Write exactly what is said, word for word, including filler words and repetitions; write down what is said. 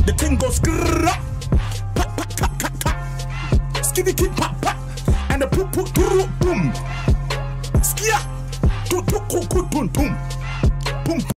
the thing goes grrrr, pa pa ta ta ta, skiddy kid pa pa, and the poop poop boom, skia, tu tu ku ku tum tum, boom.